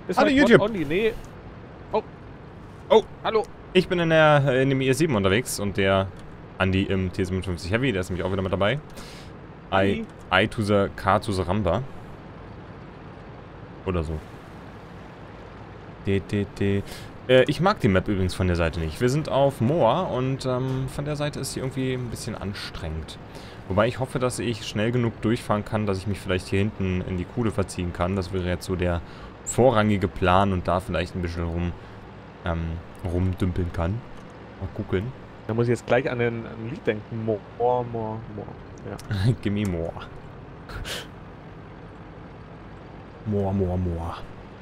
Ist Hallo halt YouTube! Only. Nee. Oh. Oh! Hallo. Ich bin in dem IS-7 unterwegs und der Andi im T57 Heavy, der ist nämlich auch wieder mit dabei. I to the K to the Ramba. Oder so. Ich mag die Map übrigens von der Seite nicht. Wir sind auf Moor und von der Seite ist sie irgendwie ein bisschen anstrengend. Wobei ich hoffe, dass ich schnell genug durchfahren kann, dass ich mich vielleicht hier hinten in die Kuhle verziehen kann. Das wäre jetzt so der vorrangige Plan und da vielleicht ein bisschen rumdümpeln kann. Mal gucken. Da muss ich jetzt gleich an ein Lied denken. More. Ja. Gimme more. More.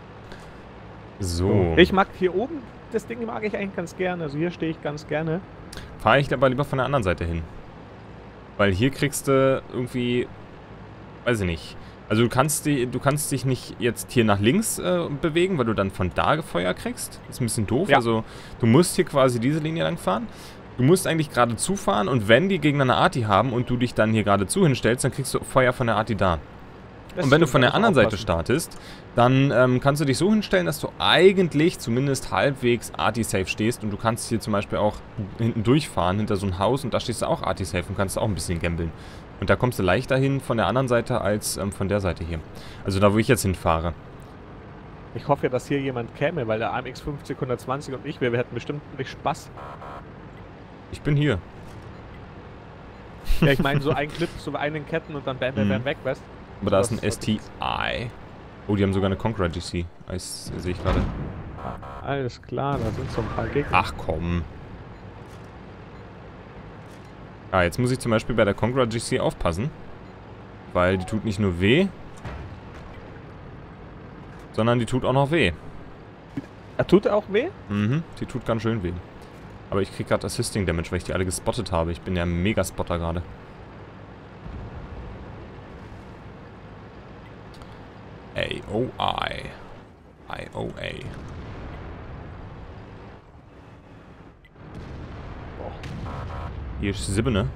So. Ich mag hier oben, das Ding mag ich eigentlich ganz gerne. Also hier stehe ich ganz gerne. Fahre ich aber lieber von der anderen Seite hin. Weil hier kriegst du irgendwie, weiß ich nicht. Also du kannst dich nicht jetzt hier nach links bewegen, weil du dann von da Feuer kriegst. Das ist ein bisschen doof. Ja. Also du musst hier quasi diese Linie lang fahren. Du musst eigentlich geradezu fahren und wenn die gegen eine Arti haben und du dich dann hier geradezu hinstellst, dann kriegst du Feuer von der Arti da. Und wenn du von der anderen Seite startest, dann kannst du dich so hinstellen, dass du eigentlich zumindest halbwegs Arti-safe stehst und du kannst hier zum Beispiel auch hinten durchfahren, hinter so ein Haus und da stehst du auch Arti-safe und kannst auch ein bisschen gambeln. Und da kommst du leichter hin von der anderen Seite als von der Seite hier. Also da, wo ich jetzt hinfahre. Ich hoffe ja, dass hier jemand käme, weil der AMX 50 120 und wir hätten bestimmt nicht Spaß. Ich bin hier. Ja, ich meine so ein Clip, so einen Ketten und dann bam, weg, weißt du? Aber da ist ein STI. Oh, die haben sogar eine Conqueror GC. Das sehe ich gerade. Alles klar, da sind so ein paar Gegner. Ach komm. Ah, jetzt muss ich zum Beispiel bei der Conqueror GC aufpassen. Weil die tut nicht nur weh, sondern die tut auch noch weh. Tut auch weh? Mhm, die tut ganz schön weh. Aber ich krieg gerade Assisting Damage, weil ich die alle gespottet habe. Ich bin ja ein Mega-Spotter gerade. AOI. IOA. Hier ist 7, ne?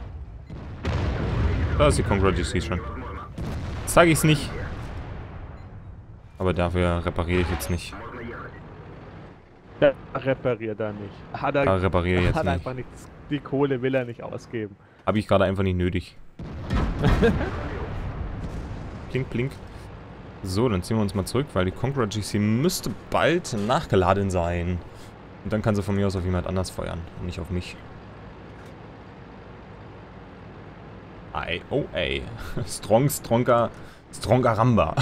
Da ist die Conqueror GC schon. Jetzt sage ich's nicht. Aber dafür repariere ich jetzt nicht. Ja, repariert er nicht. Da repariere ich jetzt hat nicht. einfach nichts. Die Kohle will er nicht ausgeben. Habe ich gerade einfach nicht nötig. Blink, blink. So, dann ziehen wir uns mal zurück, weil die Conqueror GC müsste bald nachgeladen sein. Und dann kann sie von mir aus auf jemand anders feuern und nicht auf mich. IOA. Stronger Ramba.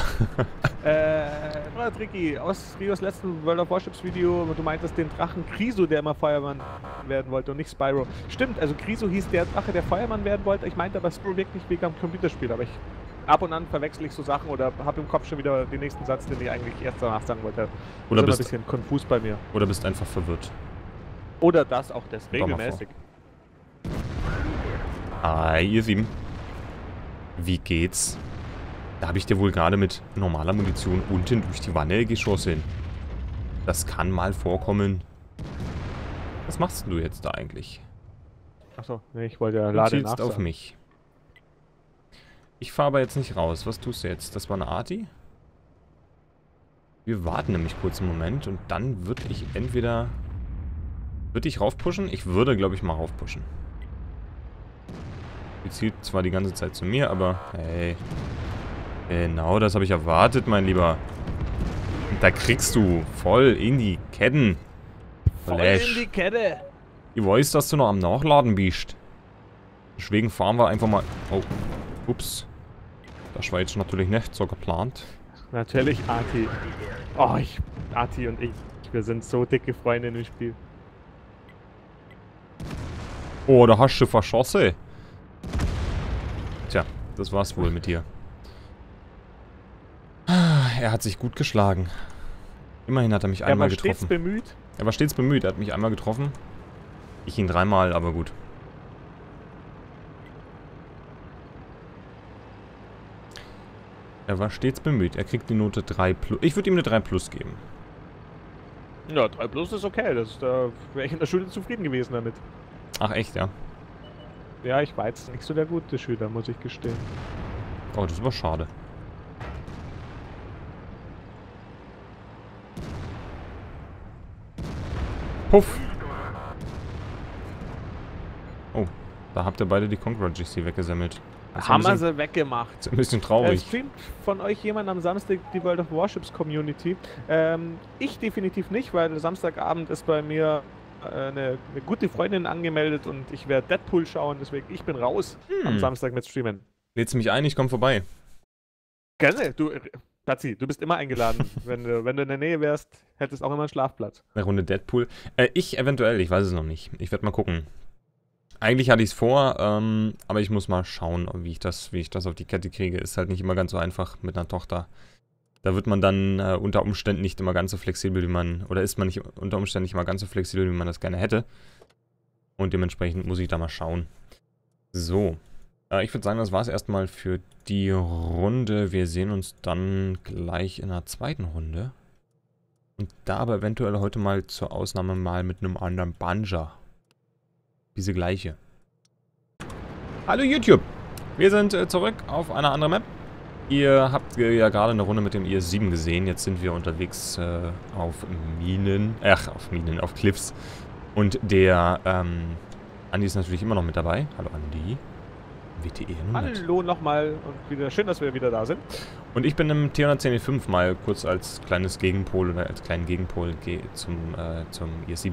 Tricky, aus Rios letzten World of Warships Video, du meintest den Drachen Kriso, der immer Feuermann werden wollte und nicht Spyro. Stimmt, also Kriso hieß der Drache, der Feuermann werden wollte. Ich meinte aber Spyro wirklich wegen am Computerspiel, aber ab und an verwechsel ich so Sachen oder habe im Kopf schon wieder den nächsten Satz, den ich eigentlich erst danach sagen wollte. Oder das ist bist ein bisschen konfus bei mir. Oder bist einfach verwirrt. Oder das auch das, regelmäßig. Ihr Sieben. Wie geht's? Da habe ich dir wohl gerade mit normaler Munition unten durch die Wanne geschossen. Das kann mal vorkommen. Was machst du jetzt da eigentlich? Achso, nee, ich wollte ja Du Lade zielst nachsagen. auf mich. Ich fahre aber jetzt nicht raus. Was tust du jetzt? Das war eine Arti? Wir warten nämlich kurz einen Moment und dann würde ich entweder... Würde ich raufpushen? Ich würde, glaube ich, mal raufpushen. Die zielt zwar die ganze Zeit zu mir, aber hey... Genau, das habe ich erwartet, mein Lieber. Und da kriegst du voll in die Ketten. Voll in die Kette! Ich weiß, dass du noch am Nachladen bist. Deswegen fahren wir einfach mal... Oh, ups. Das war jetzt natürlich nicht so geplant. Natürlich Arti. Oh, Arti und ich, wir sind so dicke Freunde im Spiel. Oh, da hast du verschossen. Tja, das war's wohl mit dir. Er hat sich gut geschlagen. Immerhin hat er mich einmal getroffen. Er war stets bemüht. Er war stets bemüht. Er hat mich einmal getroffen. Ich ihn dreimal, aber gut. Er war stets bemüht. Er kriegt die Note 3+. Ich würde ihm eine 3+ geben. Ja, 3+ ist okay. Da wäre ich in der Schule zufrieden gewesen damit. Ach, echt, ja? Ja, ich war jetzt nicht so der gute Schüler, muss ich gestehen. Oh, das ist aber schade. Puff. Oh, da habt ihr beide die Conqueror GC weggesammelt. Haben wir sie weggemacht. Ist ein bisschen traurig. Streamt von euch jemand am Samstag die World of Warships Community? Ich definitiv nicht, weil Samstagabend ist bei mir eine gute Freundin angemeldet und ich werde Deadpool schauen, deswegen ich bin raus am Samstag mit Streamen. Lädst mich ein, ich komm vorbei. Gerne, Platzi, du bist immer eingeladen. wenn du in der Nähe wärst, hättest auch immer einen Schlafplatz. Eine Runde Deadpool. Ich eventuell, ich weiß es noch nicht. Ich werde mal gucken. Eigentlich hatte ich es vor, aber ich muss mal schauen, wie ich das auf die Kette kriege. Ist halt nicht immer ganz so einfach mit einer Tochter. Da wird man dann unter Umständen nicht immer ganz so flexibel, wie man, oder ist man nicht unter Umständen nicht immer ganz so flexibel, wie man das gerne hätte. Und dementsprechend muss ich da mal schauen. So. Ich würde sagen, das war es erstmal für die Runde. Wir sehen uns dann gleich in der zweiten Runde. Und da aber eventuell heute mal zur Ausnahme mal mit einem anderen Banja. Diese gleiche. Hallo YouTube! Wir sind zurück auf einer anderen Map. Ihr habt ja gerade eine Runde mit dem IS-7 gesehen. Jetzt sind wir unterwegs auf Cliffs. Und der Andi ist natürlich immer noch mit dabei. Hallo Andi. WTE 100. Hallo nochmal und wieder schön, dass wir wieder da sind. Und ich bin im T110E5 mal kurz als kleines Gegenpol oder als kleinen Gegenpol zum IS-7.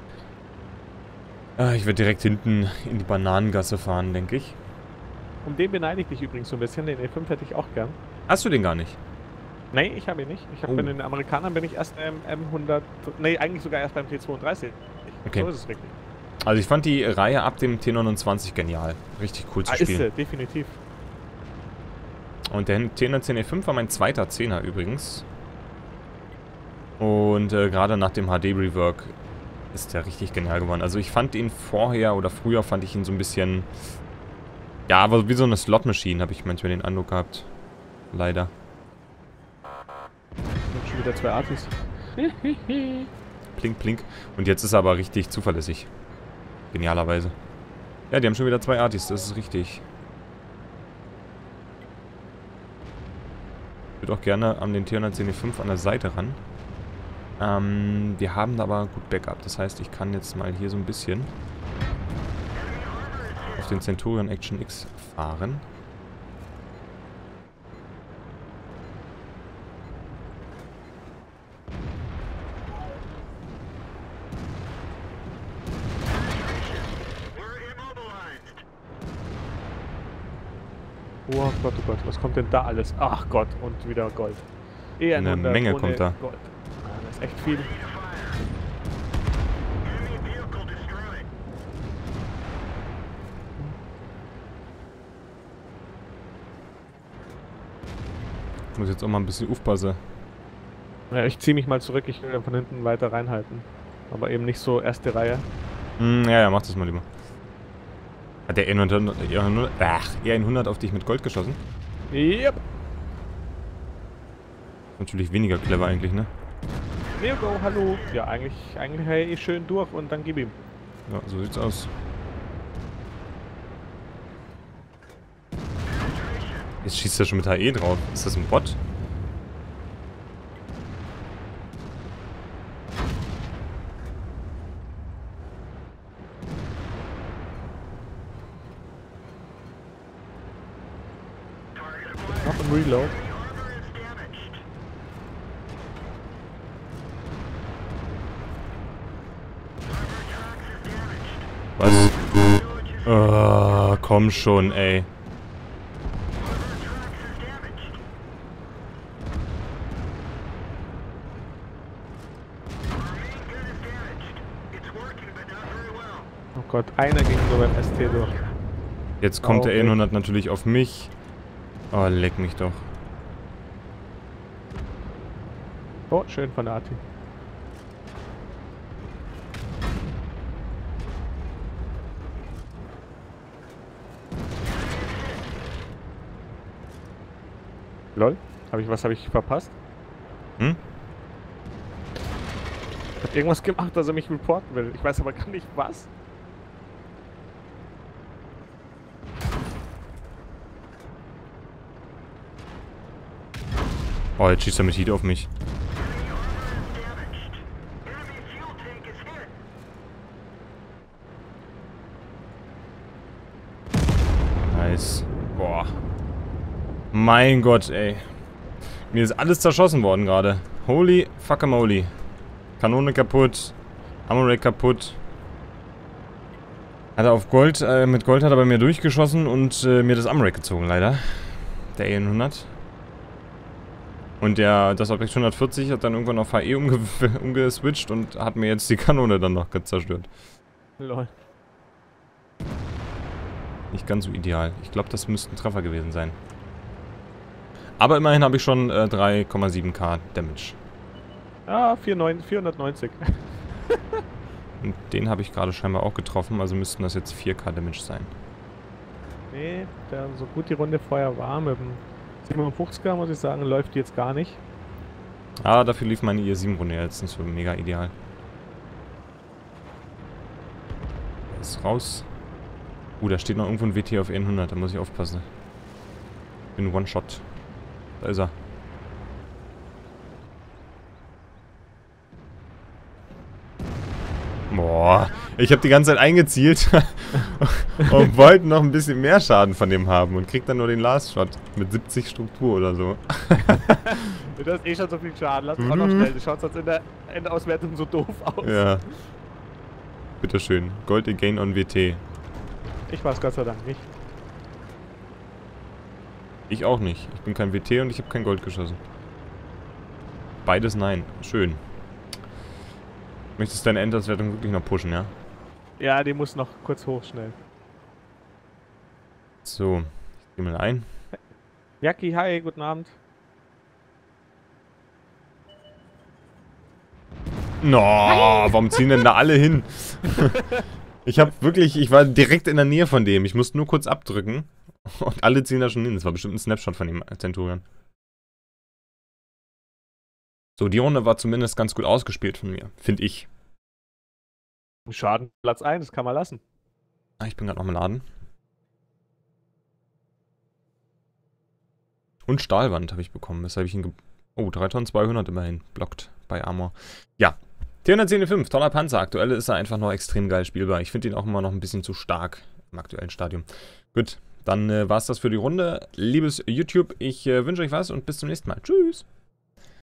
Ich werde direkt hinten in die Bananengasse fahren, denke ich. Um den beneide ich dich übrigens so ein bisschen. Den E5 hätte ich auch gern. Hast du den gar nicht? Nee, ich habe ihn nicht. Bei den Amerikanern bin ich erst beim M100... Nee, eigentlich sogar erst beim T32. Okay. So ist es richtig. Also ich fand die Reihe ab dem T29 genial. Richtig cool zu spielen. Ist definitiv. Und der T110E5 war mein zweiter 10er übrigens. Und gerade nach dem HD-Rework ist der richtig genial geworden. Also ich fand ihn vorher oder früher fand ich ihn so ein bisschen... Ja, aber wie so eine Slot-Machine habe ich manchmal den Eindruck gehabt. Leider. Und schon wieder 2 Artis. Plink, plink. Und jetzt ist er aber richtig zuverlässig. Genialerweise. Ja, die haben schon wieder 2 Artis, das ist richtig. Ich würde auch gerne an den T110E5 an der Seite ran. Wir haben da aber gut Backup. Das heißt, ich kann jetzt mal hier so ein bisschen auf den Centurion Action X fahren. Oh Gott, was kommt denn da alles? Ach Gott, und wieder Gold. Eine Menge kommt da. Gold. Das ist echt viel. Ich muss jetzt auch mal ein bisschen aufpassen. Ja, ich ziehe mich mal zurück, ich will von hinten weiter reinhalten. Aber eben nicht so erste Reihe. Ja, mach das mal lieber. Hat der E100 auf dich mit Gold geschossen? Yep. Natürlich weniger clever eigentlich, ne? Neogo, hallo. Ja, eigentlich hey, schön durch und dann gib ihm. Ja, so sieht's aus. Jetzt schießt er schon mit HE drauf. Ist das ein Bot? Noch ein Reload. Was? Oh, komm schon, ey. Oh Gott, einer ging so beim ST durch. Jetzt kommt der E100 natürlich auf mich. Oh, leck mich doch. Oh, schön von der Arti. Lol, was habe ich verpasst? Hm? Ich hab irgendwas gemacht, dass er mich reporten will. Ich weiß aber gar nicht was. Oh, jetzt schießt er mit Heat auf mich. Mein Gott, ey. Mir ist alles zerschossen worden gerade. Holy fuckamole. Kanone kaputt. Ammo-Rack kaputt. Hat er auf Gold, mit Gold hat er bei mir durchgeschossen und mir das Ammo-Rack gezogen, leider. Der E100. Und das Objekt 140 hat dann irgendwann auf HE umgeswitcht und hat mir jetzt die Kanone dann noch zerstört. Lol. Nicht ganz so ideal. Ich glaube, das müsste ein Treffer gewesen sein. Aber immerhin habe ich schon 3,7k Damage. Ja, 490. Und den habe ich gerade scheinbar auch getroffen, also müssten das jetzt 4k Damage sein. Nee, der so gut die Runde vorher war mit dem 57er, muss ich sagen, läuft jetzt gar nicht. Ah, dafür lief meine IS-7-Runde jetzt nicht so mega ideal. Der ist raus. Da steht noch irgendwo ein WT auf E100, da muss ich aufpassen. Ich bin One-Shot. Da ist er. Boah, ich habe die ganze Zeit eingezielt und wollte noch ein bisschen mehr Schaden von dem haben und krieg dann nur den Last Shot mit 70 Struktur oder so. Du hast eh schon so viel Schaden, lass uns auch noch schnell. Du schaust sonst in der Endauswertung so doof aus. Ja. Bitteschön. Gold again on WT. Ich war's Gott sei Dank nicht. Ich auch nicht. Ich bin kein WT und ich habe kein Gold geschossen. Beides nein. Schön. Möchtest du deine Endauswertung wirklich noch pushen, ja? Ja, die muss noch kurz hoch, schnell. So, ich gehe mal ein. Jacki, hi, guten Abend. No, warum ziehen denn da alle hin? Ich war direkt in der Nähe von dem. Ich musste nur kurz abdrücken. Und alle ziehen da schon hin. Das war bestimmt ein Snapshot von dem Centurion. So, die Runde war zumindest ganz gut ausgespielt von mir, finde ich. Schaden Platz 1, das kann man lassen. Ah, ich bin gerade noch im Laden. Und Stahlwand habe ich bekommen, weshalb ich ihn... Oh, 3200 immerhin. Blockt bei Armor. Ja. T110.5, toller Panzer. Aktuell ist er einfach noch extrem geil spielbar. Ich finde ihn auch immer noch ein bisschen zu stark im aktuellen Stadium. Gut, dann war es das für die Runde. Liebes YouTube, ich wünsche euch was und bis zum nächsten Mal. Tschüss.